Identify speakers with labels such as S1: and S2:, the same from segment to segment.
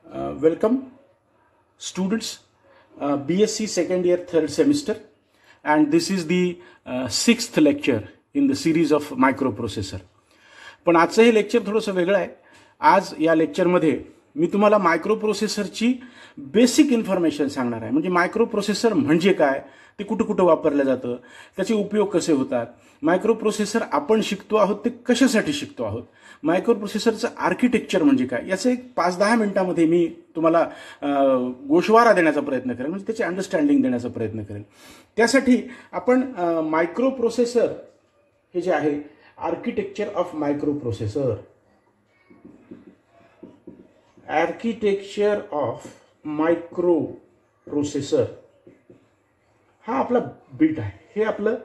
S1: Welcome, students. BSc second year, third semester, and this is the sixth lecture in the series of microprocessor. पण आजचं हे lecture थोडंसं वेगळं आहे. आज या लेक्चरमध्ये मी तुम्हाला मायक्रोप्रोसेसरची बेसिक इन्फॉर्मेशन सांगणार आहे. म्हणजे मायक्रोप्रोसेसर म्हणजे काय, ते कुठं कुठं वापरलं जातं, त्याचे उपयोग कसे होतात, मायक्रोप्रोसेसर आपण शिकतो आहोत ते कशासाठी शिकतो आहोत, मायक्रोप्रोसेसरचं आर्किटेक्चर म्हणजे काय, याचं एक 5-10 मिनिटांमध्ये मी तुम्हाला गोषवारा देण्याचा प्रयत्न करेन, म्हणजे त्याची अंडरस्टँडिंग देण्याचा प्रयत्न करेन. त्यासाठी आपण मायक्रोप्रोसेसर हे जे आहे, architecture of microprocessor, architecture of microprocessor हा आपला बीट आहे. हे आपलं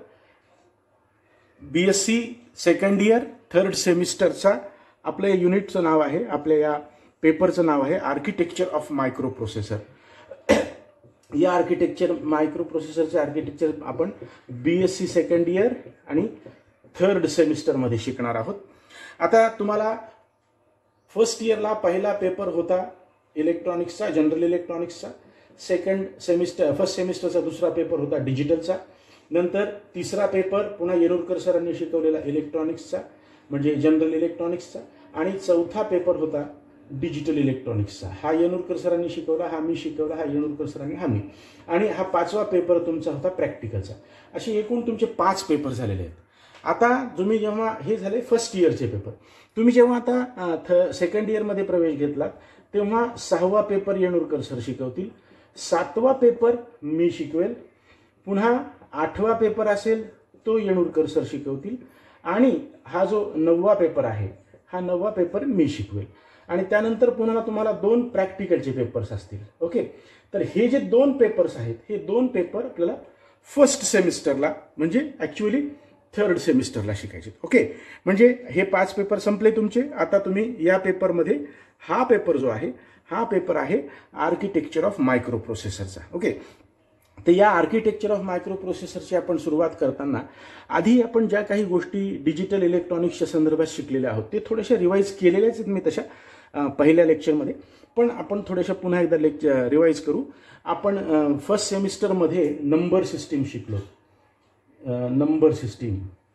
S1: BSc सेकंड इयर थर्ड सेमिस्टरचा आपलं युनिटचं नाव आहे, आपल्या या पेपरचं नाव आहे आर्किटेक्चर ऑफ मायक्रोप्रोसेसर. या मायक्रोप्रोसेसरचे आर्किटेक्चर आपण BSc सेकंड इयर आणि थर्ड सेमिस्टरमध्ये शिकणार आहोत. आता तुम्हाला फर्स्ट इयरला पहिला पेपर होता इलेक्ट्रॉनिक्सचा, जनरल इलेक्ट्रॉनिक्सचा. फर्स्ट सेमिस्टरचा दुसरा पेपर होता डिजिटलचा. नंतर तिसरा पेपर पुन्हा येणूरकर सरांनी शिकवलेला इलेक्ट्रॉनिक्सचा, म्हणजे जनरल इलेक्ट्रॉनिक्सचा. आणि चौथा पेपर होता डिजिटल इलेक्ट्रॉनिक्सचा. हा येणूरकर सरांनी शिकवला, हा मी शिकवला, हा येणूरकर सरांनी, हा मी. आणि हा पाचवा पेपर तुमचा होता प्रॅक्टिकलचा. असे एकूण तुमचे 5 पेपर झालेले आहेत. आता तुम्ही जेव्हा हे झाले फर्स्ट इयरचे पेपर, तुम्ही जेव्हा आता सेकंड इयरमध्ये प्रवेश घेतलात तेव्हा 6वा पेपर येणूरकर सर शिकवतील, 7वा पेपर मी शिकवेल, पुन्हा 8वा पेपर असेल तो येणूरकर सर शिकवतील, आणि हा जो 9वा पेपर आहे हा 9वा पेपर मी शिकवेल. आणि त्यानंतर पुन्हा तुम्हाला 2 प्रॅक्टिकलचे पेपर्स असतील. ओके, तर हे जे 2 पेपर्स आहेत, हे 2 पेपर आपल्याला फर्स्ट सेमिस्टरला म्हणजे ॲक्च्युअली थर्ड सेमिस्टरला शिकायचे. ओके, म्हणजे हे 5 पेपर संपले तुमचे. आता तुम्ही या पेपरमध्ये हा पेपर जो आहे, हा पेपर आहे आर्किटेक्चर ऑफ मायक्रोप्रोसेसरचा. ओके, तर या आर्किटेक्चर ऑफ मायक्रोप्रोसेसरची आपण सुरुवात करताना आधी आपण ज्या काही गोष्टी डिजिटल इलेक्ट्रॉनिक्सच्या संदर्भात शिकलेल्या आहोत ते थोड्याशा रिवाईज केलेल्याच आहेत मी तशा पहिल्या लेक्चरमध्ये, पण आपण थोड्याशा पुन्हा एकदा रिवाईज करू. आपण फर्स्ट सेमिस्टरमध्ये नंबर सिस्टीम शिकलो, नंबर सिस्टीम.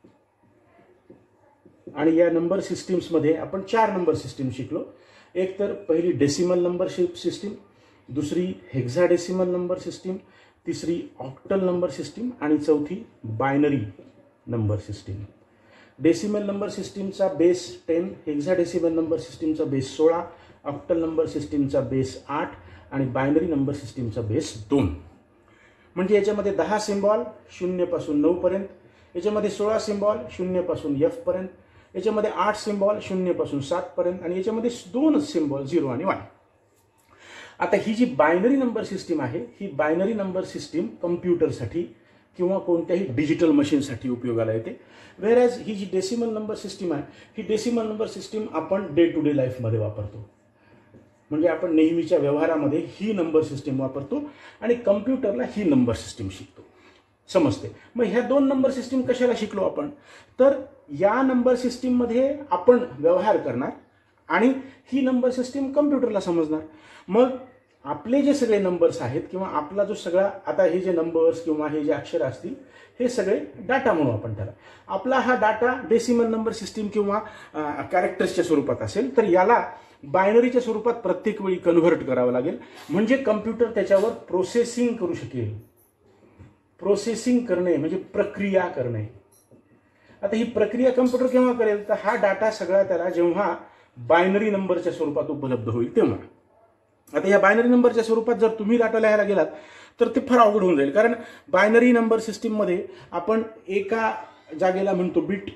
S1: आणि या नंबर सिस्टीम्समध्ये आपण 4 नंबर सिस्टीम शिकलो. एक तर पहिली डेसिमल नंबर सिस्टीम, दुसरी हेक्साडेसिमल नंबर सिस्टीम, तिसरी ऑक्टल नंबर सिस्टीम आणि चौथी binary number system. Decimal number सिस्टीमचा बेस 10, हेक्साडेसिमल नंबर सिस्टीमचा बेस 16, ऑक्टल नंबर सिस्टीमचा बेस 8 आणि बायनरी नंबर सिस्टीमचा बेस 2. म्हणजे याच्यामध्ये 10 सिम्बॉल 0 पासून 9 पर्यंत, याच्यामध्ये 16 सिम्बॉल 0 पासून F पर्यंत, याच्यामध्ये 8 सिम्बॉल 0 पासून 7 पर्यंत, आणि याच्यामध्ये 2 सिम्बॉल 0 आणि 1. आता ही जी बायनरी नंबर सिस्टीम आहे, ही बायनरी नंबर सिस्टीम कम्प्युटरसाठी किंवा कोणत्याही डिजिटल मशीनसाठी उपयोगाला येते. वेरॅज ही जी डेसिमल नंबर सिस्टीम आहे, ही डेसिमल नंबर सिस्टीम आपण डे टू डे लाईफमध्ये वापरतो. म्हणजे आपण नेहमीच्या व्यवहारामध्ये ही नंबर सिस्टीम वापरतो आणि कम्प्युटरला ही नंबर सिस्टीम शिकतो, समजते. मग ह्या 2 नंबर सिस्टीम कशाला शिकलो आपण, तर या नंबर सिस्टीममध्ये आपण व्यवहार करणार आणि ही नंबर सिस्टीम कम्प्युटरला समजणार. मग आपले जे सगळे नंबर्स आहेत किंवा आपला जो सगळा, आता हे जे नंबर्स किंवा हे जे अक्षर असतील हे सगळे डाटा म्हणू आपण त्याला. आपला हा डाटा डेसिमल नंबर सिस्टीम किंवा कॅरेक्टर्सच्या स्वरूपात असेल तर याला बायनरीच्या स्वरूपात प्रत्येक वेळी कन्व्हर्ट करावं लागेल, म्हणजे कम्प्युटर त्याच्यावर प्रोसेसिंग करू शकेल. प्रोसेसिंग करणे म्हणजे प्रक्रिया करणे. आता ही प्रक्रिया कम्प्युटर केव्हा करेल, तर हा डाटा सगळा त्याला जेव्हा बायनरी नंबरच्या स्वरूपात उपलब्ध होईल तेव्हा. आता या बायनरी नंबरच्या स्वरूपात जर तुम्ही डाटा लिहायला गेलात तर ते फार अवघड होऊन जाईल, कारण बायनरी नंबर सिस्टीममध्ये आपण एका जागेला म्हणतो बिट,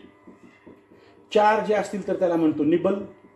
S1: 4 जे असतील तर त्याला म्हणतो निबल,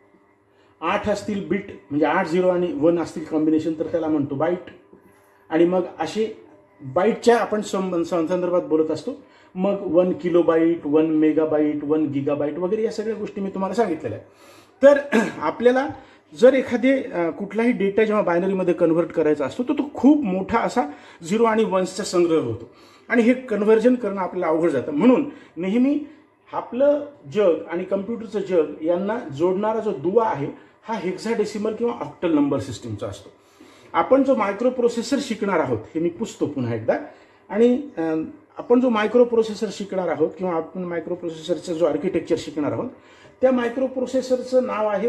S1: 8 असतील बिट म्हणजे 8 0 आणि 1 असतील कॉम्बिनेशन तर त्याला म्हणतो बाईट. आणि मग असे बाईटच्या आपण संदर्भात बोलत असतो. मग 1 किलोबाईट, 1 मेगाबाईट, 1 गिगाबाईट वगैरे या सगळ्या गोष्टी मी तुम्हाला सांगितलेल्या आहेत. तर आपल्याला जर एखादे कुठलाही डेटा जेव्हा बायनरीमध्ये कन्व्हर्ट करायचा असतो तर तो खूप मोठा असा 0 आणि 1चा संग्रह होतो आणि हे कन्व्हर्जन करणं आपल्याला अवघड जातं. म्हणून नेहमी आपलं जग आणि कम्प्युटरचं जग यांना जोडणारा जो दुवा आहे हा हेक्साडेसिमल किंवा ऑक्टल नंबर सिस्टीमचा असतो. आपण जो मायक्रो प्रोसेसर शिकणार आहोत हे मी पुसतो पुन्हा एकदा, आणि आपण जो मायक्रो प्रोसेसर शिकणार आहोत किंवा आपण मायक्रो प्रोसेसरचं जो आर्किटेक्चर शिकणार आहोत त्या मायक्रो प्रोसेसरचं नाव आहे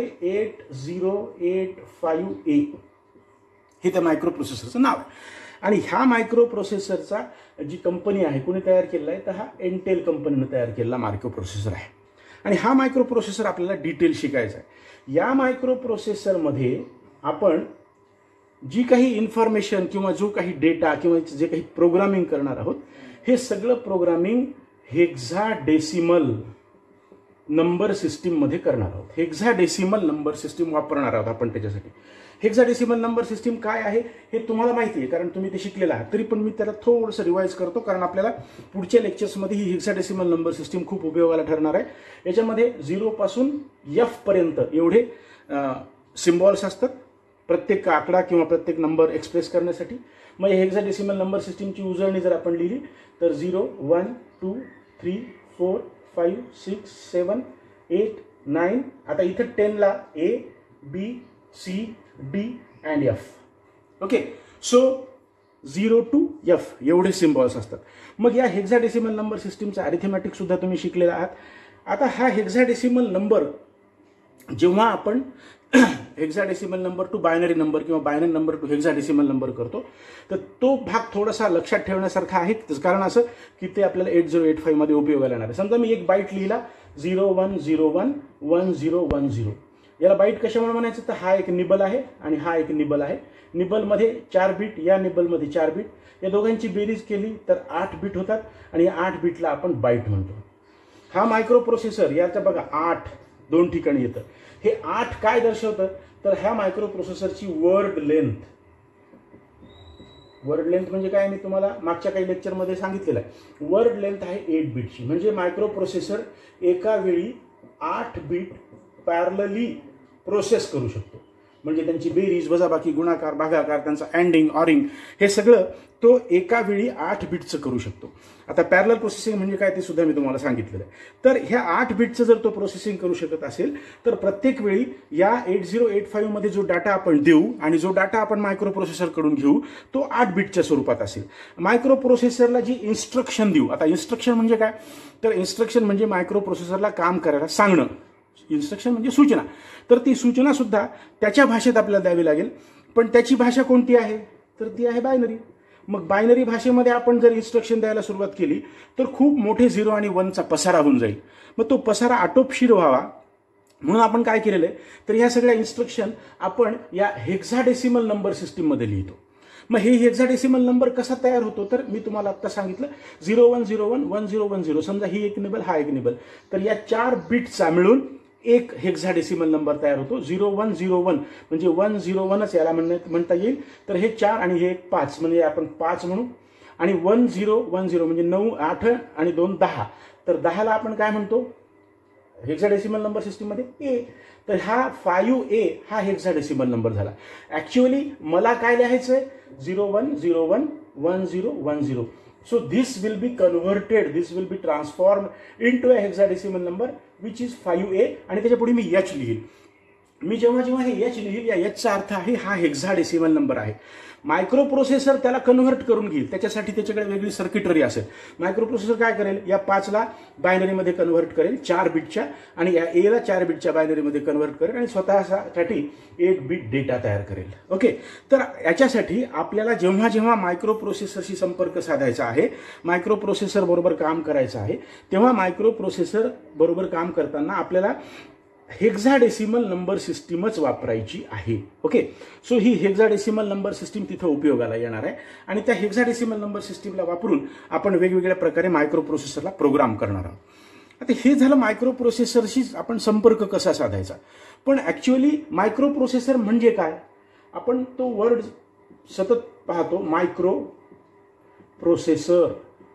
S1: 8085A. हे त्या मायक्रो प्रोसेसरचं नाव आहे. आणि ह्या मायक्रो प्रोसेसरचा जी कंपनी आहे कोणी तयार केलेला आहे, तर हा इंटेल कंपनीने तयार केलेला मायक्रो प्रोसेसर आहे. आणि हा मायक्रो प्रोसेसर आपल्याला डिटेल शिकायचा आहे. या मायक्रो प्रोसेसरमध्ये आपण जी काही इन्फॉर्मेशन किंवा जो काही डेटा किंवा जे काही प्रोग्रामिंग करणार आहोत हे सगळं प्रोग्रामिंग हेक्साडेसिमल नंबर सिस्टीममध्ये करणार आहोत. हेक्साडेसिमल नंबर सिस्टीम वापरणार आहोत आपण त्याच्यासाठी. हेक्साडेसिमल नंबर सिस्टीम काय आहे हे तुम्हाला माहिती आहे कारण तुम्ही ते शिकलेलं आहात. तरी पण मी त्याला थोडंसं रिवाईज करतो कारण आपल्याला पुढच्या लेक्चर्समध्ये ही हेक्साडेसिमल नंबर सिस्टीम खूप उपयोगाला ठरणार आहे. याच्यामध्ये 0 पासून F पर्यंत एवढे सिम्बॉल्स असतात प्रत्येक आकडा किंवा प्रत्येक नंबर एक्सप्रेस करण्यासाठी. मग हेक्साडेसिमल नंबर सिस्टीमची उजळणी जर आपण लिहिली तर 0 1 2 3 4 5 6 7 8 9. आता इथं 10 ला A B C D and F. Okay, so 0 to F एवढे सिम्बॉल्स असतात. मग या हेक्साडेसिमल नंबर सिस्टीमचा अरिथमॅटिक सुद्धा तुम्ही शिकलेला आहात. आता हा हेक्साडेसिमल नंबर जेव्हा आपण hexadecimal number to binary number किंवा binary number to hexadecimal number करतो तर तो भाग थोडासा लक्षात ठेवण्यासारखा आहे. कारण असं की ते आपल्याला 8085 मध्ये उपयोगाला येणार आहे. समजा मी एक बाईट लिहिला 0101 1010. याला बाईट कशामुळे म्हणायचं तर हा एक निबल आहे आणि हा एक निबल आहे. निबलमध्ये 4 बीट, या निबलमध्ये 4 बीट, या दोघांची बेरीज केली तर 8 बीट होतात आणि या 8 बीटला आपण बाईट म्हणतो. हा मायक्रो प्रोसेसर याचा बघा 8 2 ठिकाणी येतं. हे 8 काय दर्शवतं तर ह्या मायक्रो प्रोसेसरची वर्ड लेंथ. वर्ड लेंथ म्हणजे काय मी तुम्हाला मागच्या काही लेक्चरमध्ये सांगितलेलं आहे. वर्ड लेंथ आहे 8 बीटची. म्हणजे मायक्रो प्रोसेसर एका वेळी 8 बीट पॅरलली प्रोसेस करू शकतो. म्हणजे त्यांची बेरीज, वजाबाकी, गुणाकार, भागाकार, त्यांचा अँडिंग, ऑरिंग हे सगळं तो एका वेळी 8 बीटचं करू शकतो. आता पॅरलल प्रोसेसिंग म्हणजे काय ते सुद्धा मी तुम्हाला सांगितलेलं आहे. तर ह्या 8 बीटचं जर तो प्रोसेसिंग करू शकत असेल तर प्रत्येक वेळी या 8085 मध्ये जो डाटा आपण देऊ आणि जो डाटा आपण मायक्रो प्रोसेसरकडून घेऊ तो 8 बीटच्या स्वरूपात असेल. मायक्रो प्रोसेसरला जी इन्स्ट्रक्शन देऊ, आता इन्स्ट्रक्शन म्हणजे काय तर इन्स्ट्रक्शन म्हणजे मायक्रो प्रोसेसरला काम करायला सांगणं. इन्स्ट्रक्शन म्हणजे सूचना. तर ती सूचना सुद्धा त्याच्या भाषेत आपल्याला द्यावी लागेल. पण त्याची भाषा कोणती आहे तर ती आहे बायनरी. मग बायनरी भाषेमध्ये आपण जर इन्स्ट्रक्शन द्यायला सुरुवात केली तर खूप मोठे 0 आणि 1चा पसारा होऊन जाईल. मग तो पसारा आटोपशीर व्हावा म्हणून आपण काय केलेलं आहे तर ह्या सगळ्या इन्स्ट्रक्शन आपण या हेक्साडेसिमल नंबर सिस्टीममध्ये लिहितो. मग हे हेक्साडेसिमल नंबर कसा तयार होतो तर मी तुम्हाला आता सांगितलं 0101 1010. समजा ही एक निबल, हा एक निबल, तर या 4 बीटचा मिळून एक हेक्साडेसिमल नंबर तयार होतो. 0101 म्हणजे 101च याला म्हणता येईल. तर हे 4 आणि हे 5 म्हणजे आपण 5 म्हणू. आणि 1010 म्हणजे 9 8 आणि 2 10. तर 10ला आपण काय म्हणतो हेक्साडेसिमल नंबर सिस्टीममध्ये ए. तर हा 5A हा हेक्साडेसिमल नंबर झाला. ऍक्च्युअली मला काय लिहायचंय 0101 1010. So this will be converted, this will be transformed into a hexadecimal number which is 5A. आणि त्याच्या पुढे मी H लिहील. मी जेव्हा हे H लिहील या Hचा अर्थ आहे हा हेक्साडेसिमल नंबर आहे. मायक्रो प्रोसेसर त्याला कन्व्हर्ट करून घेईल. त्याच्यासाठी त्याच्याकडे वेगळी सर्किटरी असेल. मायक्रो प्रोसेसर काय करेल या 5ला बायनरीमध्ये कन्व्हर्ट करेल 4 बीटच्या आणि या Aला 4 बीटच्या बायनरीमध्ये कन्व्हर्ट करेल आणि स्वतःसाठी 8 बीट डेटा तयार करेल. ओके, तर याच्यासाठी आपल्याला जेव्हा मायक्रो प्रोसेसरशी संपर्क साधायचा आहे, मायक्रो प्रोसेसर बरोबर काम करायचं आहे, तेव्हा मायक्रो प्रोसेसर बरोबर काम करताना आपल्याला हेक्साडेसिमल नंबर सिस्टीमच वापरायची आहे. ओके, सो ही हेक्साडेसिमल नंबर सिस्टीम तिथं उपयोगाला येणार आहे आणि त्या हेक्साडेसिमल नंबर सिस्टीमला वापरून आपण वेगवेगळ्या प्रकारे मायक्रो प्रोसेसरला प्रोग्राम करणार आहोत. आता हे झालं मायक्रो प्रोसेसरशी आपण संपर्क कसा साधायचा. पण ऍक्च्युअली मायक्रो प्रोसेसर म्हणजे काय आपण तो वर्ड सतत पाहतो, मायक्रो प्रोसेसर.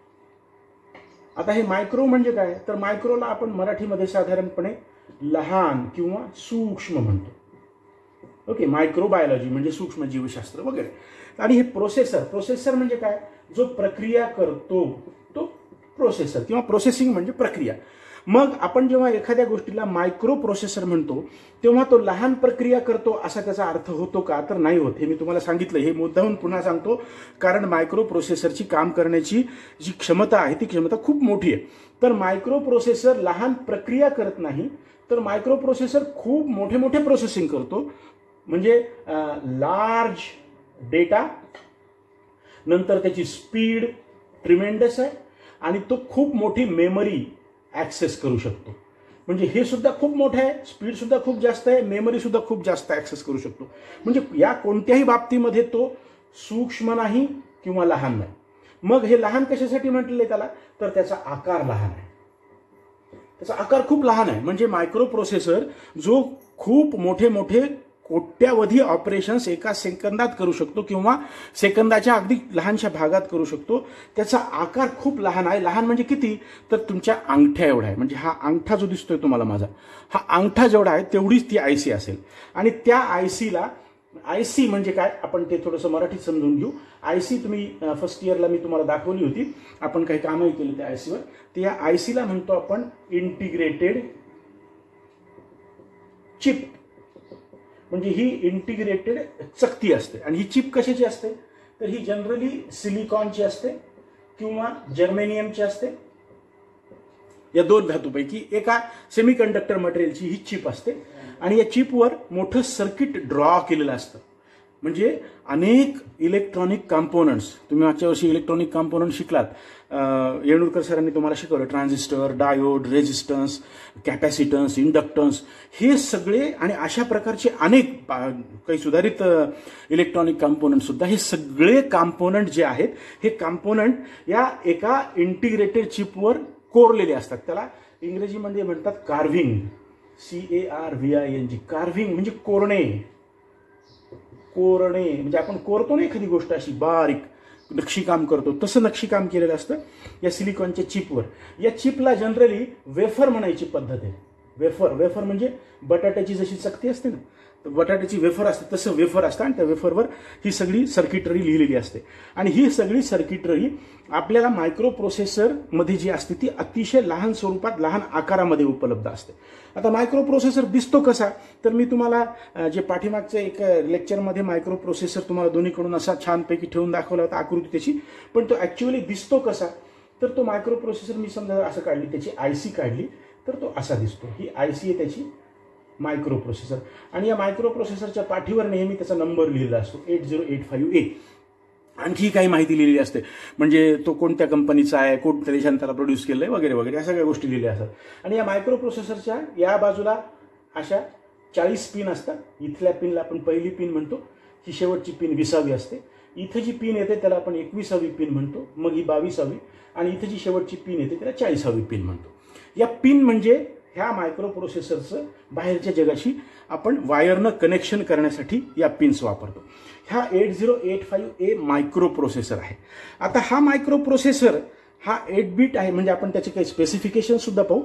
S1: आता हे मायक्रो म्हणजे काय तर मायक्रोला आपण मराठीमध्ये साधारणपणे लहान किंवा सूक्ष्म म्हणतो. ओके, मायक्रोबायोलॉजी म्हणजे सूक्ष्म जीवशास्त्र वगैरे. आणि हे प्रोसेसर म्हणजे काय जो प्रक्रिया करतो तो प्रोसेसर किंवा प्रोसेसिंग म्हणजे प्रक्रिया. मग आपण जेव्हा एखाद्या गोष्टीला मायक्रो प्रोसेसर म्हणतो तेव्हा तो लहान प्रक्रिया करतो असा त्याचा अर्थ होतो का? तर नाही होत. हे मी तुम्हाला सांगितलं, हे मुद्दाहून पुन्हा सांगतो, कारण मायक्रो प्रोसेसरची काम करण्याची जी क्षमता आहे ती क्षमता खूप मोठी आहे. तर मायक्रो प्रोसेसर लहान प्रक्रिया करत नाही, तर मायक्रो प्रोसेसर खूप मोठे मोठे प्रोसेसिंग करतो. म्हणजे लार्ज डेटा, नंतर त्याची स्पीड ट्रिमेंडस आहे आणि तो खूप मोठी मेमरी ॲक्सेस करू शकतो. म्हणजे हे सुद्धा खूप मोठं आहे, स्पीड सुद्धा खूप जास्त आहे, मेमरी सुद्धा खूप जास्त ॲक्सेस करू शकतो. म्हणजे या कोणत्याही बाबतीमध्ये तो सूक्ष्म नाही किंवा लहान नाही. मग हे लहान कशासाठी म्हटलेलं आहे त्याला? तर त्याचा आकार लहान आहे, त्याचा आकार खूप लहान आहे. म्हणजे मायक्रो प्रोसेसर जो खूप मोठे मोठे कोट्यावधी ऑपरेशन्स एका सेकंदात करू शकतो किंवा सेकंदाच्या अगदी लहानशा भागात करू शकतो, त्याचा आकार खूप लहान आहे. लहान म्हणजे किती? तर तुमच्या अंगठ्या एवढा आहे. म्हणजे हा अंगठा जो दिसतोय तुम्हाला माझा, हा अंगठा जेवढा आहे तेवढीच ती आयसी असेल. आणि त्या आयसीला, आयसी म्हणजे काय आपण ते थोडंसं मराठीत समजून घेऊ. आयसी तुम्ही फर्स्ट इयरला मी तुम्हाला दाखवली होती, आपण काही कामही केली त्या आयसीवर. तर या आयसीला म्हणतो आपण इंटिग्रेटेड चिप. म्हणजे ही इंटिग्रेटेड चकती असते. आणि ही चिप कशाची असते? तर ही जनरली सिलिकॉनची असते किंवा जर्मेनियमची असते. या दोन धातूपैकी एका सेमीकंडक्टर मटेरियलची ही चिप असते. आणि या चिपवर मोठं सर्किट ड्रॉ केलेलं असतं. म्हणजे अनेक इलेक्ट्रॉनिक कॉम्पोनंट्स, तुम्ही मागच्या वर्षी इलेक्ट्रॉनिक कॉम्पोनंट शिकलात, येणूरकर सरांनी तुम्हाला शिकवलं. Transistor, diode, resistance, capacitance, inductance, हे सगळे आणि अशा प्रकारचे अनेक काही सुधारित इलेक्ट्रॉनिक कॉम्पोनंट सुद्धा, हे सगळे कॉम्पोनंट जे आहेत हे कॉम्पोनंट या एका इंटिग्रेटेड चिपवर कोरलेले असतात. त्याला इंग्रजीमध्ये म्हणतात कार्व्हिंग, CARVING. कार्व्हिंग म्हणजे कोरणे. कोरणे म्हणजे आपण कोरतो ना एखादी गोष्ट अशी बारीक नक्षीकाम करतो, तसं नक्षीकाम केलेलं असतं या सिलिकॉनच्या चिपवर. या चिपला जनरली वेफर म्हणायची पद्धत आहे. वेफर म्हणजे बटाट्याची जशी चकती असते ना, तर बटाट्याची वेफर असते तसं वेफर असतं. आणि त्या वेफरवर ही सगळी सर्किटरी लिहिलेली असते. आणि ही सगळी सर्किटरी आपल्याला मायक्रो प्रोसेसरमध्ये जी असते ती अतिशय लहान स्वरूपात, लहान आकारामध्ये उपलब्ध असते. आता मायक्रो प्रोसेसर दिसतो कसा? तर मी तुम्हाला जे पाठीमागच्या एक लेक्चरमध्ये मायक्रो प्रोसेसर तुम्हाला दोन्हीकडून असा छानपैकी ठेवून दाखवला होता आकृती त्याची, पण तो ॲक्च्युअली दिसतो कसा? तर तो मायक्रो प्रोसेसर मी समजा असं काढली, त्याची आयसी काढली तर तो असा दिसतो. ही आयसी आहे त्याची मायक्रो प्रोसेसर. आणि या मायक्रो प्रोसेसरच्या पाठीवर नेहमी त्याचा नंबर लिहिलेला असतो 8085A. आणखी काही माहिती लिहिलेली असते, म्हणजे तो कोणत्या कंपनीचा आहे, कोणत्या देशाने त्याला प्रोड्यूस केलं आहे, वगैरे वगैरे, या सगळ्या गोष्टी लिहिल्या असतात. आणि या मायक्रो प्रोसेसरच्या या बाजूला अशा 40 पिन असतात. इथल्या पिनला आपण पहिली पिन म्हणतो, ही शेवटची पिन 20वी असते. इथं जी पिन येते त्याला आपण 21वी पिन म्हणतो, मग ही 22वी, आणि इथं जी शेवटची पिन येते त्याला 40वी पिन म्हणतो. या पिन म्हणजे ह्या मायक्रो प्रोसेसरचं बाहेरच्या जगाशी आपण वायरनं कनेक्शन करण्यासाठी या पिन्स वापरतो. हा 8085A मायक्रो प्रोसेसर आहे. आता हा मायक्रो प्रोसेसर हा 8 बिट आहे. म्हणजे आपण त्याचे काही स्पेसिफिकेशन सुद्धा पाहू.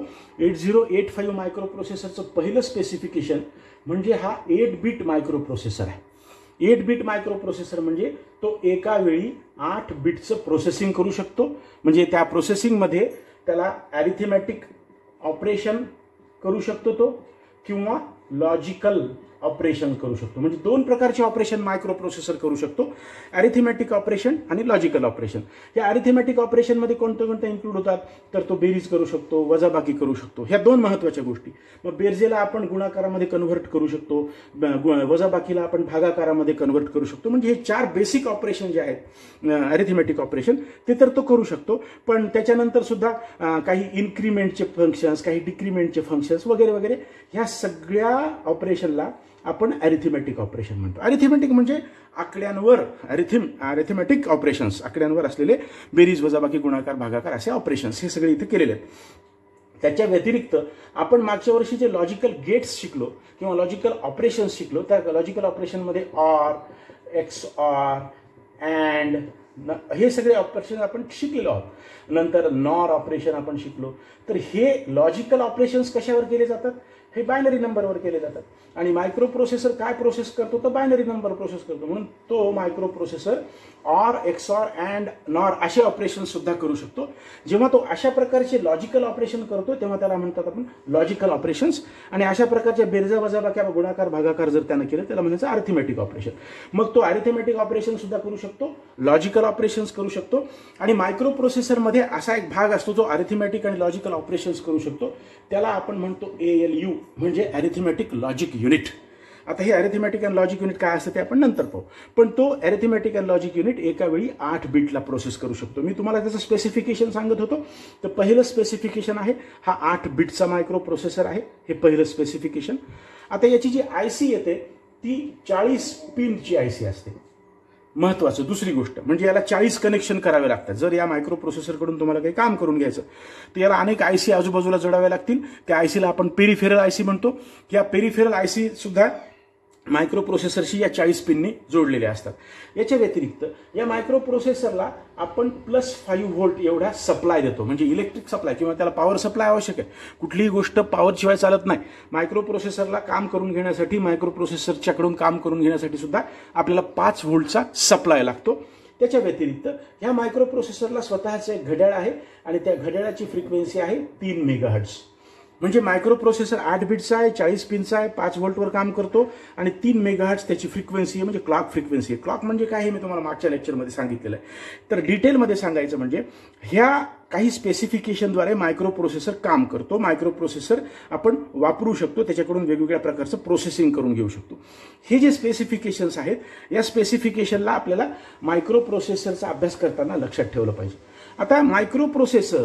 S1: 8085 मायक्रो प्रोसेसरचं पहिलं स्पेसिफिकेशन म्हणजे हा 8 बिट मायक्रो प्रोसेसर आहे. 8 बिट मायक्रो प्रोसेसर म्हणजे तो एका वेळी 8 बिटचं प्रोसेसिंग करू शकतो. म्हणजे त्या प्रोसेसिंगमध्ये त्याला ॲरिथमॅटिक ऑपरेशन करू शकतो तो, किंवा लॉजिकल ऑपरेशन करू शकतो. म्हणजे दोन प्रकारचे ऑपरेशन मायक्रो प्रोसेसर करू शकतो, ॲरिथमॅटिक ऑपरेशन आणि लॉजिकल ऑपरेशन. या ॲरिथमॅटिक ऑपरेशनमध्ये कोणतं कोणतं इन्क्लूड होतात? तर तो बेरीज करू शकतो, वजाबाकी करू शकतो. ह्या दोन महत्त्वाच्या गोष्टी. मग बेरजेला आपण गुणाकारामध्ये कन्व्हर्ट करू शकतो, वजाबाकीला आपण भागाकारामध्ये कन्व्हर्ट करू शकतो. म्हणजे हे 4 बेसिक ऑपरेशन जे आहेत ॲरिथमॅटिक ऑपरेशन, ते तर तो करू शकतो. पण त्याच्यानंतर सुद्धा काही इन्क्रीमेंटचे फंक्शन्स, काही डिक्रीमेंटचे फंक्शन्स वगैरे वगैरे, ह्या सगळ्या ऑपरेशनला आपण ॲरिथमॅटिक ऑपरेशन म्हणतो. ॲरिथमॅटिक म्हणजे आकड्यांवर, ॲरिथमॅटिक ऑपरेशन्स, आकड्यांवर असलेले बेरीज, वजाबाकी, गुणाकार, भागाकार असे ऑपरेशन्स हे सगळे इथे केलेले आहेत. त्याच्या व्यतिरिक्त आपण मागच्या वर्षी जे लॉजिकल गेट्स शिकलो किंवा लॉजिकल ऑपरेशन्स शिकलो, त्या लॉजिकल ऑपरेशनमध्ये ऑर, XOR, अँड, हे सगळे ऑपरेशन आपण शिकलेलो आहोत. नंतर नॉर ऑपरेशन आपण शिकलो. तर हे लॉजिकल ऑपरेशन्स कशावर केले जातात? हे बायनरी नंबरवर केले जातात. आणि मायक्रो प्रोसेसर काय प्रोसेस करतो तर बायनरी नंबर प्रोसेस करतो. म्हणून तो micro processor or, XOR, and, NOR असे ऑपरेशन सुद्धा करू शकतो. जेव्हा तो अशा प्रकारचे लॉजिकल ऑपरेशन करतो तेव्हा त्याला म्हणतात आपण लॉजिकल ऑपरेशन्स. आणि अशा प्रकारच्या बेरजा वजाबाकी गुणाकार भागाकार जर त्यानं केलं त्याला म्हणायचं अरिथमेटिक ऑपरेशन. मग तो अरिथमेटिक ऑपरेशन सुद्धा करू शकतो, लॉजिकल ऑपरेशन्स करू शकतो. आणि मायक्रो प्रोसेसरमध्ये असा एक भाग असतो जो अरिथमेटिक आणि लॉजिकल ऑपरेशन्स करू शकतो. त्याला आपण म्हणतो ALU म्हणजे अरिथमेटिक लॉजिक युनिट. आता हे अरिथमेटिक अँड लॉजिक युनिट काय असतं ते आपण नंतर पाहू. पण तो अरिथमेटिक अँड लॉजिक युनिट एका वेळी 8 बिटला प्रोसेस करू शकतो. मी तुम्हाला त्याचं स्पेसिफिकेशन सांगत होतो. तर पहिलं स्पेसिफिकेशन आहे हा 8 बिटचा मायक्रो प्रोसेसर आहे. हे पहिलं स्पेसिफिकेशन. आता याची जी IC येते ती 40 पिनची IC असते. महत्वाचं दुसरी गोष्ट म्हणजे याला 40 कनेक्शन करावे लागतात. जर या मायक्रो प्रोसेसरकडून तुम्हाला काही काम करून घ्यायचं तर याला अनेक IC आजूबाजूला जोडाव्या लागतील. त्या ICला आपण पेरिफेरल IC म्हणतो. या पेरिफेरल IC सुद्धा मायक्रो प्रोसेसरशी या 40 पिननी जोडलेले असतात. याच्या व्यतिरिक्त या मायक्रो प्रोसेसरला आपण +5 व्होल्ट एवढा सप्लाय देतो. म्हणजे इलेक्ट्रिक सप्लाय किंवा त्याला पॉवर सप्लाय आवश्यक आहे. कुठलीही गोष्ट पॉवरशिवाय चालत नाही. मायक्रो प्रोसेसरला काम करून घेण्यासाठी, मायक्रो प्रोसेसरच्याकडून काम करून घेण्यासाठी सुद्धा आपल्याला 5 व्होल्टचा सप्लाय लागतो. त्याच्या व्यतिरिक्त ह्या मायक्रो प्रोसेसरला स्वतःचं एक घड्याळ आहे आणि त्या घड्याळाची फ्रिक्वेन्सी आहे 3 मेगाहर्ट्झ. म्हणजे मायक्रो प्रोसेसर 8 बिटचा आहे, 40 पिनचा आहे, 5 व्होल्टवर काम करतो आणि 3 मेगाहर्ट्झ त्याची फ्रिक्वेन्सी आहे. म्हणजे क्लॉक फ्रिक्वेन्सी आहे. क्लॉक म्हणजे काय हे मी तुम्हाला मागच्या लेक्चरमध्ये सांगितलेलं आहे. तर डिटेलमध्ये सांगायचं म्हणजे ह्या काही स्पेसिफिकेशनद्वारे मायक्रो प्रोसेसर काम करतो. मायक्रो प्रोसेसर आपण वापरू शकतो, त्याच्याकडून वेगवेगळ्या प्रकारचं प्रोसेसिंग करून घेऊ शकतो. हे जे स्पेसिफिकेशन्स आहेत या स्पेसिफिकेशनला आपल्याला मायक्रो प्रोसेसरचा अभ्यास करताना लक्षात ठेवलं पाहिजे. आता मायक्रो प्रोसेसर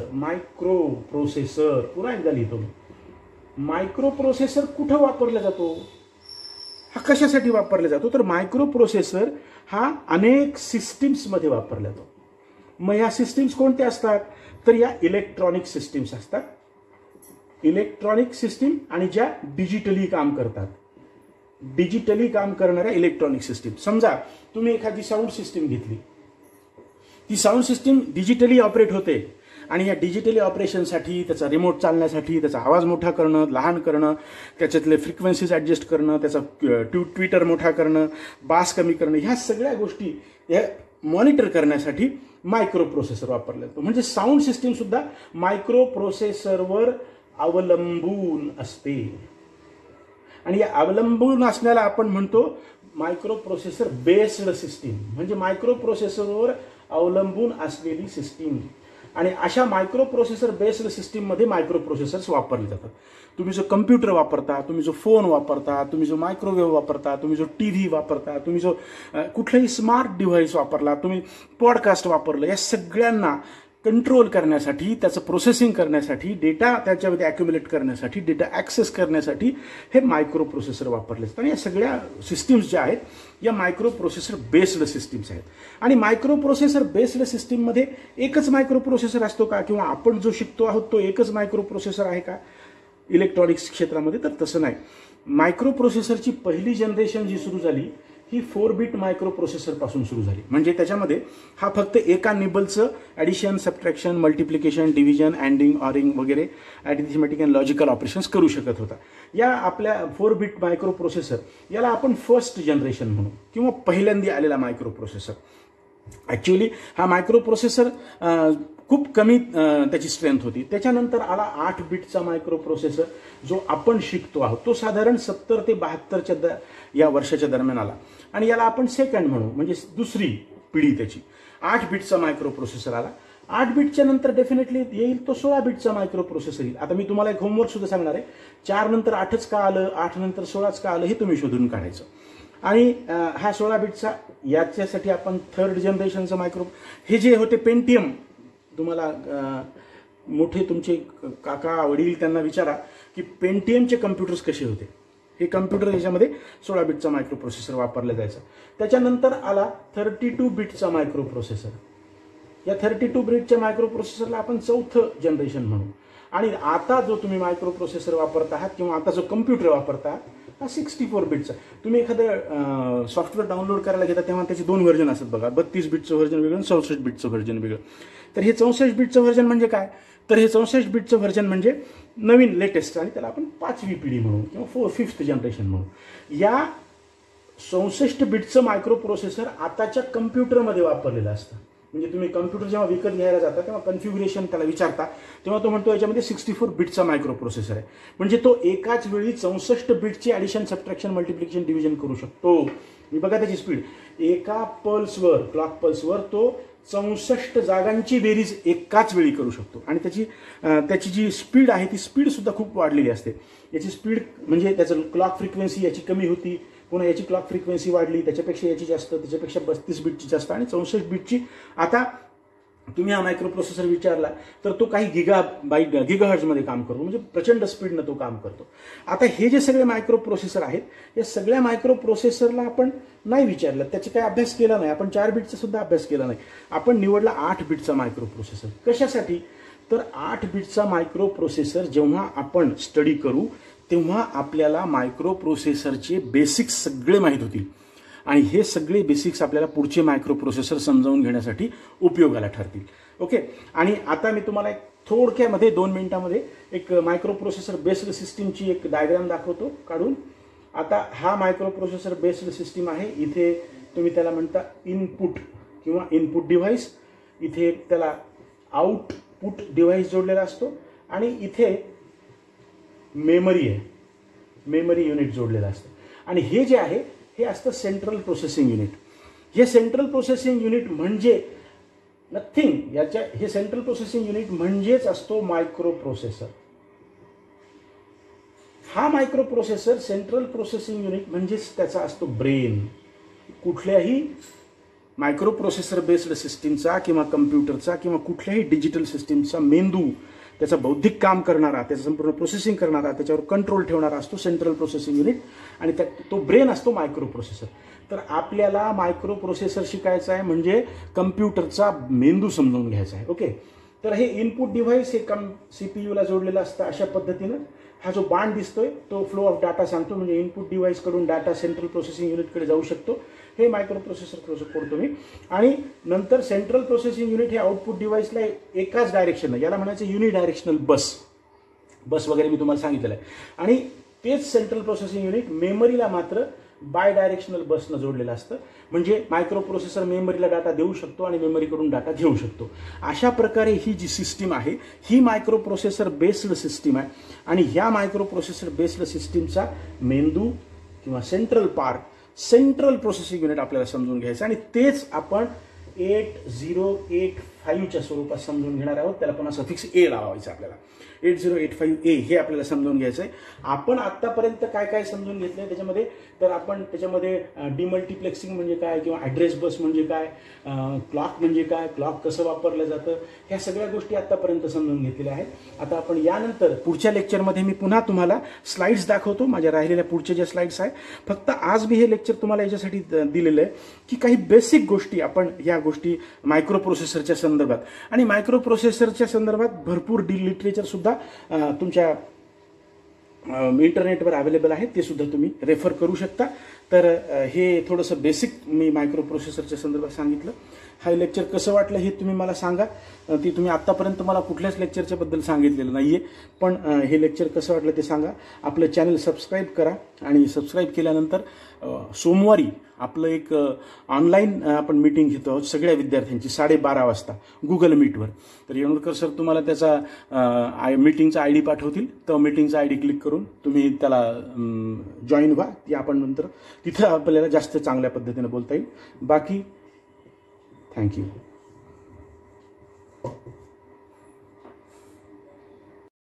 S1: पुन्हा एकदा लिहितो. मायक्रो प्रोसेसर कुठं वापरला जातो, हा कशासाठी वापरला जातो तर मायक्रो प्रोसेसर हा अनेक सिस्टीम्समध्ये वापरला जातो. मग या सिस्टीम्स कोणत्या असतात तर या इलेक्ट्रॉनिक सिस्टीम्स असतात. इलेक्ट्रॉनिक सिस्टीम आणि ज्या डिजिटली काम करतात, डिजिटली काम करणाऱ्या इलेक्ट्रॉनिक सिस्टीम. समजा तुम्ही एखादी साऊंड सिस्टीम घेतली, ती साऊंड सिस्टीम डिजिटली ऑपरेट होते आणि या डिजिटली ऑपरेशनसाठी त्याचा रिमोट चालण्यासाठी त्याचा आवाज मोठा करणं, लहान करणं, त्याच्यातले फ्रिक्वेन्सीज ॲडजस्ट करणं, त्याचा ट्विटर मोठा करणं, बास कमी करणं, ह्या सगळ्या गोष्टी या मॉनिटर करण्यासाठी मायक्रो प्रोसेसर वापरला जातो. म्हणजे साऊंड सिस्टीम सुद्धा मायक्रो प्रोसेसरवर अवलंबून असते. आणि या अवलंबून असण्याला आपण म्हणतो मायक्रो प्रोसेसर बेस्ड सिस्टीम. म्हणजे मायक्रो प्रोसेसरवर अवलंबून असलेली सिस्टीम. आणि अशा मायक्रो प्रोसेसर बेस्ड सिस्टीममध्ये मायक्रो प्रोसेसर्स वापरले जातात. तुम्ही जो कम्प्युटर वापरता, तुम्ही जो फोन वापरता, तुम्ही जो मायक्रोवेव्ह वापरता, तुम्ही जो TV वापरता, तुम्ही जो कुठलाही स्मार्ट डिव्हाइस वापरला, तुम्ही पॉडकास्ट वापरलं, या सगळ्यांना कंट्रोल करण्यासाठी, त्याचं प्रोसेसिंग करण्यासाठी, डेटा त्याच्यामध्ये ॲक्युम्युलेट करण्यासाठी, डेटा ॲक्सेस करण्यासाठी हे मायक्रो प्रोसेसर वापरले जातात. आणि या सगळ्या सिस्टीम्स ज्या आहेत या मायक्रो प्रोसेसर बेस्ड सिस्टीम्स आहेत. आणि मायक्रो प्रोसेसर बेस्ड सिस्टीममध्ये एकच मायक्रो प्रोसेसर असतो का किंवा आपण जो शिकतो आहोत तो एकच मायक्रो प्रोसेसर आहे का इलेक्ट्रॉनिक्स क्षेत्रामध्ये, तर तसं नाही. मायक्रो प्रोसेसरची पहिली जनरेशन जी सुरू झाली ही 4 बिट मायक्रो प्रोसेसर पासून सुरू झाली. म्हणजे त्याच्यामध्ये हा फक्त एका निबलचं addition, subtraction, multiplication, division, anding, oring वगैरे अरिथमेटिक अँड लॉजिकल ऑपरेशन्स करू शकत होता. या आपल्या 4 बिट मायक्रो प्रोसेसर याला आपण फर्स्ट जनरेशन म्हणू किंवा पहिल्यांदा आलेला मायक्रो प्रोसेसर. ॲक्च्युअली हा मायक्रो प्रोसेसर खूप कमी त्याची स्ट्रेंथ होती. त्याच्यानंतर आला 8 बिटचा मायक्रो प्रोसेसर जो आपण शिकतो आहोत. तो साधारण 70 ते 72 या वर्षाच्या दरम्यान आला आणि याला आपण सेकंड म्हणू, म्हणजे दुसरी पिढी त्याची. 8 बिटचा मायक्रो प्रोसेसर आला. 8 बिटच्या नंतर डेफिनेटली येईल तो 16 बिटचा मायक्रो प्रोसेसर येईल. आता मी तुम्हाला एक होमवर्क सुद्धा सांगणार आहे. 4 नंतर 8च का आलं, 8 नंतर 16च का आलं हे तुम्ही शोधून काढायचं. आणि हा 16 बिटचा याच्यासाठी आपण 3rd जनरेशनचं मायक्रो, हे जे होते पेंटियम, तुम्हाला मोठे तुमचे काका वडील त्यांना विचारा की पेंटियमचे कम्प्युटर्स कसे होते. हे कम्प्युटर याच्यामध्ये 16 बिटचा मायक्रो प्रोसेसर वापरला जायचा. त्याच्यानंतर आला 32 बिटचा मायक्रो प्रोसेसर. या 32 बिटच्या मायक्रो प्रोसेसरला आपण 4th जनरेशन म्हणू. आणि आता जो तुम्ही मायक्रो प्रोसेसर वापरत आहात किंवा आता जो कम्प्युटर वापरता आहात हा 64 बिटचा. तुम्ही एखादं सॉफ्टवेअर डाउनलोड करायला घेता तेव्हा त्याचे 2 व्हर्जन असतात बघा. 32 बिटचं व्हर्जन वेगळं, 64 बिटचं व्हर्जन वेगळं. तर हे 64 बिटचं व्हर्जन म्हणजे काय, तर हे 64 बिटचं व्हर्जन म्हणजे नवीन लेटेस्ट, आणि त्याला आपण 5वी पिढी म्हणू किंवा 5th जनरेशन म्हणू. या 64 बिटचं मायक्रो प्रोसेसर आताच्या कम्प्युटरमध्ये वापरलेलं असतं. म्हणजे तुम्ही कम्प्युटर जेव्हा विकत घ्यायला जाता तेव्हा कन्फ्युगरेशन त्याला विचारता, तेव्हा तो म्हणतो याच्यामध्ये 64 बिटचा मायक्रो प्रोसेसर आहे. म्हणजे तो एकाच वेळी 64 बिटची ॲडिशन, सबट्रॅक्शन, मल्टिप्लिकेशन, डिव्हिजन करू शकतो. मी बघा त्याची स्पीड, एका पल्सवर, क्लॉक पल्सवर तो 64 जागांची बेरीज एकाच वेळी करू शकतो. आणि त्याची जी स्पीड आहे ती स्पीडसुद्धा खूप वाढलेली असते. याची स्पीड म्हणजे त्याचं क्लॉक फ्रिक्वेन्सी याची कमी होती, पुन्हा याची क्लॉक फ्रिक्वेन्सी वाढली, त्याच्यापेक्षा याची जास्त, त्याच्यापेक्षा 32 बिटची जास्त, आणि 64 बिटची. आता तुम्ही हा मायक्रो प्रोसेसर विचारला तर तो काही गिगाहर्ट्जमध्ये काम करतो, म्हणजे प्रचंड स्पीडनं तो काम करतो. आता हे जे सगळे मायक्रो प्रोसेसर आहेत, या सगळ्या मायक्रो प्रोसेसरला आपण नाही विचारलं, त्याचा काही अभ्यास केला नाही आपण, 4 बिटचा सुद्धा अभ्यास केला नाही. आपण निवडला 8 बिटचा मायक्रो प्रोसेसर. कशासाठी, तर 8 बिटचा मायक्रो प्रोसेसर जेव्हा आपण स्टडी करू तेव्हा आपल्याला मायक्रो प्रोसेसरचे बेसिक्स सगळे माहीत होतील, आणि हे सगळे बेसिक्स आपल्याला पुढचे मायक्रो प्रोसेसर समजावून घेण्यासाठी उपयोगाला ठरतील. ओके. आणि आता मी तुम्हाला एक थोडक्यामध्ये 2 मिनिटांमध्ये एक मायक्रो प्रोसेसर बेस्ड सिस्टीमची एक डायग्राम दाखवतो काढून. आता हा मायक्रो प्रोसेसर बेस्ड सिस्टीम आहे. इथे तुम्ही त्याला म्हणता इनपुट किंवा इनपुट डिव्हाइस, इथे त्याला आउटपुट डिव्हाइस जोडलेला असतो, आणि इथे मेमरी आहे, मेमरी युनिट जोडलेलं असतं. आणि हे जे आहे हे असतं सेंट्रल प्रोसेसिंग युनिट. हे सेंट्रल प्रोसेसिंग युनिट म्हणजे नथिंग, हे सेंट्रल प्रोसेसिंग युनिट म्हणजेच असतो मायक्रो प्रोसेसर. हा micro processor central processing unit म्हणजेच त्याचा असतो ब्रेन. कुठल्याही मायक्रो प्रोसेसर बेस्ड सिस्टीमचा किंवा कम्प्युटरचा किंवा कुठल्याही डिजिटल सिस्टीमचा मेंदू, त्याचा बौद्धिक काम करणारा, त्याचं संपूर्ण प्रोसेसिंग करणारा, त्याच्यावर कंट्रोल ठेवणारा असतो सेंट्रल प्रोसेसिंग युनिट, आणि तो ब्रेन असतो मायक्रो प्रोसेसर. तर आपल्याला मायक्रो प्रोसेसर शिकायचा आहे म्हणजे कम्प्युटरचा मेंदू समजून घ्यायचा आहे. ओके. तर हे इनपुट डिव्हाइस हे सीपीयूला जोडलेलं असतं. अशा पद्धतीनं हा जो बाण दिसतोय तो फ्लो ऑफ डाटा सांगतो, म्हणजे इनपुट डिव्हाइसकडून डाटा सेंट्रल प्रोसेसिंग युनिटकडे जाऊ शकतो. हे मायक्रो प्रोसेसर कोड तुम्ही. आणि नंतर सेंट्रल प्रोसेसिंग युनिट हे आउटपुट डिव्हाइसला एकाच डायरेक्शन, याला म्हणायचं युनिडायरेक्शनल बस वगैरे मी तुम्हाला सांगितलेलं आहे. आणि तेच सेंट्रल प्रोसेसिंग युनिट मेमरीला मात्र बाय डायरेक्शनल बसनं जोडलेलं असतं. म्हणजे मायक्रो प्रोसेसर मेमरीला डाटा देऊ शकतो आणि मेमरीकडून डाटा घेऊ शकतो. अशा प्रकारे ही जी सिस्टीम आहे ही मायक्रो प्रोसेसर बेस्ड सिस्टीम आहे. आणि ह्या मायक्रो प्रोसेसर बेस्ड सिस्टीमचा मेंदू किंवा central part, central processing unit आपल्याला समजून घ्यायचं, आणि तेच आपण 8085च्या स्वरूपात समजून घेणार आहोत. त्याला पुन्हा सफिक्स ए लावायचं आपल्याला. 8085A हे आपल्याला समजून घ्यायचं आहे. आपण आत्तापर्यंत काय काय समजून घेतलंय त्याच्यामध्ये, तर आपण त्याच्यामध्ये डिमल्टिप्लेक्सिंग म्हणजे काय, किंवा ॲड्रेस बस म्हणजे काय, क्लॉक म्हणजे काय, क्लॉक कसं वापरलं जातं, ह्या सगळ्या गोष्टी आत्तापर्यंत समजून घेतलेल्या आहेत. आता आपण यानंतर पुढच्या लेक्चरमध्ये मी पुन्हा तुम्हाला स्लाइड्स दाखवतो, माझ्या राहिलेल्या पुढच्या ज्या स्लाइड्स आहेत. फक्त आज मी हे लेक्चर तुम्हाला याच्यासाठी दिलेलं आहे की काही बेसिक गोष्टी आपण या गोष्टी मायक्रो प्रोसेसरच्या संदर्भात, आणि मायक्रो प्रोसेसरच्या संदर्भात भरपूर लिटरेचर सुद्धा तुमच्या इंटरनेटवर अवेलेबल आहे, ते सुद्धा तुम्ही रेफर करू शकता. तर हे थोडंसं बेसिक मी मायक्रो प्रोसेसरच्या संदर्भात सांगितलं. हा लेक्चर कसं वाटलं हे तुम्ही मला सांगा. ती तुम्ही आत्तापर्यंत मला कुठल्याच लेक्चरच्या बद्दल सांगितलेलं नाही आहे, पण हे लेक्चर कसं वाटलं ते सांगा. आपलं चॅनल सबस्क्राईब करा, आणि सबस्क्राईब केल्यानंतर सोमवारी आपलं एक ऑनलाईन आपण मीटिंग घेतो आहोत सगळ्या विद्यार्थ्यांची 12:30 वाजता गुगल मीटवर. तर येणूरकर सर तुम्हाला त्याचा मीटिंगचा ID पाठवतील. तर मीटिंगचा ID क्लिक करून तुम्ही त्याला जॉईन व्हा. ती आपण नंतर तिथं आपल्याला जास्त चांगल्या पद्धतीने बोलता येईल. बाकी थँक्यू.